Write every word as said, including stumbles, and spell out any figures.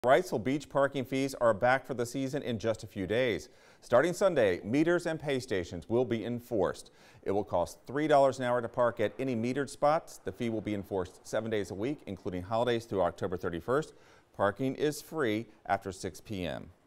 Wrightsville Beach parking fees are back for the season in just a few days. Starting Sunday, meters and pay stations will be enforced. It will cost three dollars an hour to park at any metered spots. The fee will be enforced seven days a week, including holidays through October thirty-first. Parking is free after six p m